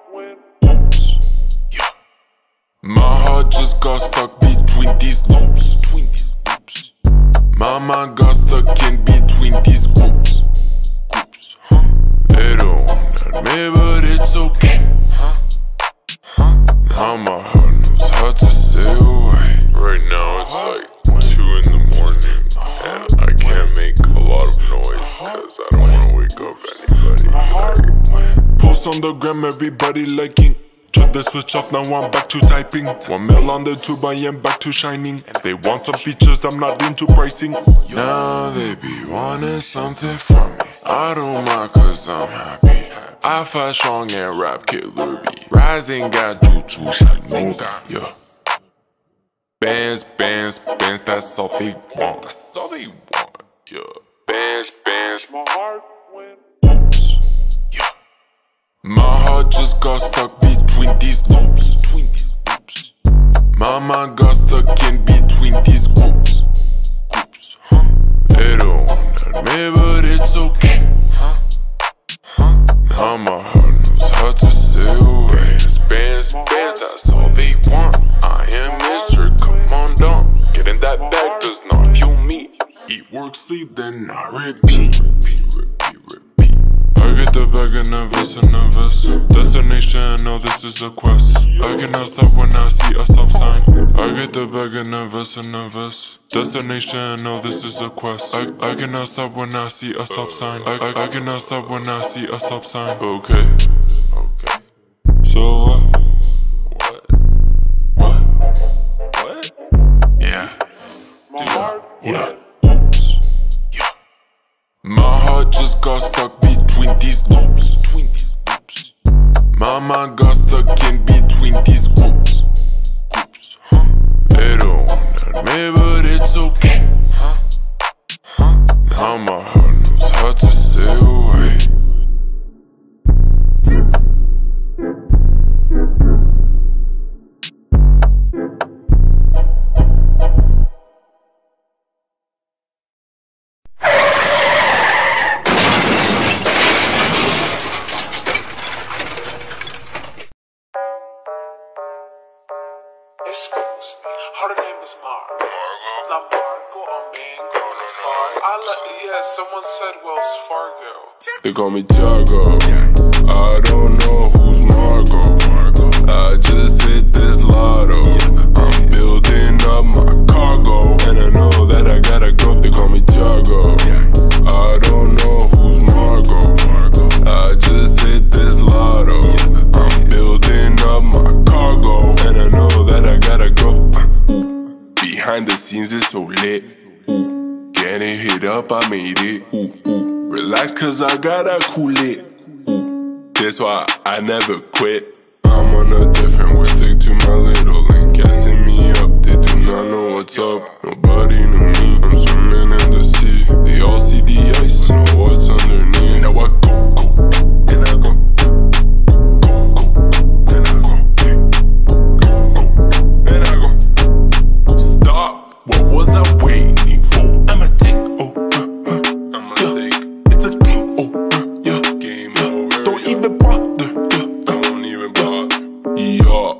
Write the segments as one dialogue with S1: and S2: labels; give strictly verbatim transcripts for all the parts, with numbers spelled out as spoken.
S1: Oops, yeah. My heart just got stuck between these loops. Between these loops. My mind got stuck in between these groups. Groups, huh? They don't want me, but it's okay. Huh? Huh? Now my heart knows how to stay away.
S2: Right now it's like two in the morning, and I can't make a lot of noise cause I don't wanna wake up anybody. Like,
S1: post on the gram, everybody liking. Just the switch off, now I'm back to typing. One mil on the tube, I am back to shining. They want some features, I'm not into pricing. Now they be wanting something from me. I don't mind cause I'm happy. I fight strong and rap killer B. Rising got jutsu shining down, yeah. Bands, bands, bands, that's all they want. That's all they want, yeah. Bands, bands, my heart went. Oops, yeah. My heart just got stuck between these loops. Between these loops. My mind got stuck in between these groups. Groups, huh? They don't want me, but it's okay. Huh? Huh? Now my heart knows how to stay away. Bands, bands, bands, that's all they want. I am Mister Come on down. Getting that bag does not fuel me. Eat, work, sleep, then I repeat. Repeat, repeat, repeat. I get the bag and invest and invest. Destination, no, this is a quest. I cannot stop when I see a stop sign. I get the bag and invest and invest. Destination, no, this is a quest. I, I cannot stop when I see a stop sign. I, I, I cannot stop when I see a stop sign. Okay, okay. So what? What? What? What? Yeah. Yeah. Yeah. Oops. Yeah. My heart just got stuck between these loops. Between these loops. My mind got stuck in between these groups. Groups, huh? They don't want me, but it's okay. Huh? Huh? Now my heart knows how to stay away.
S3: Excuse me, her name is Margo. Not Margo, I'm being known as Margo. I let, yeah, someone said Wells Fargo.
S1: They call me Tiago. I don't know who's Margo. I just hit this lotto. I'm building up my cargo, and I know that I gotta go. They call me Tiago. I don't know who's Margo. I just hit this lotto. I'm building up my cargo, and I know that I gotta go. Ooh, behind the scenes it's so lit. Ooh, getting hit up, I made it. Ooh, ooh, relax cause I gotta cool it. Ooh, that's why I never quit. I'm on a different way, stick to my little lane. Gassing me up, they do not know what's up. Nobody knew me, I'm swimming in the sea. They all see the ice, know what's underneath. Now I go, go, and I go. Go, go, and I go. Go, go, and I go. Stop, what was I waiting for? I'ma take over, uh, I'ma yeah. take. It's a game over, yeah. Game over. Don't yeah. even bother, yeah. Don't even bother, yeah.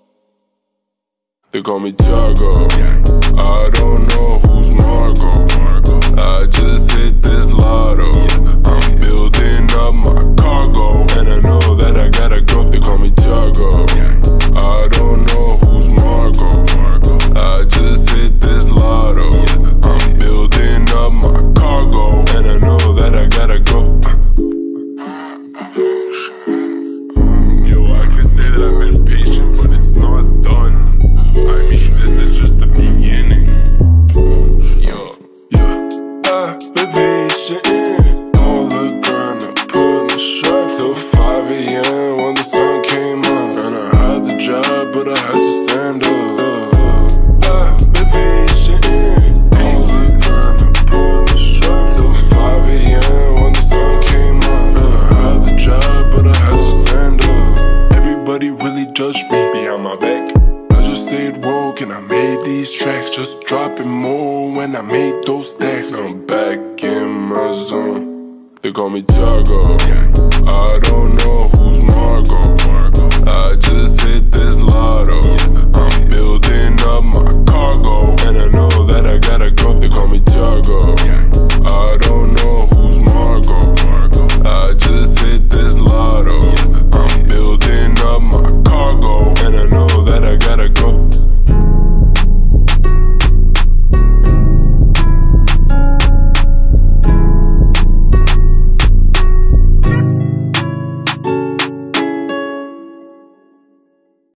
S1: They call me Tiago. I don't know who's Margo. I just hit this lotto. I'm building up my cargo, and I know that I gotta go. They call me Tiago. I don't know who's Margo. I just hit this lotto. I'm building up my cargo, and I know that I gotta go. Yo, I can say that I've been patient, but it's not done. I mean, this is just the beginning. Yo, yeah. I've been patient all the grind. I put in the strive till five A M when the sun came up. And I had the job, but I had to stand up. I've been patient all the grind. I put in the strive till five A M when the sun came up. And I had the job, but I had to stand up. Everybody really judged me behind my back. I just stayed woke and I made these tracks, just dropping more when I made those stacks. I'm back in my zone. They call me Tiago. I don't know who's Margo.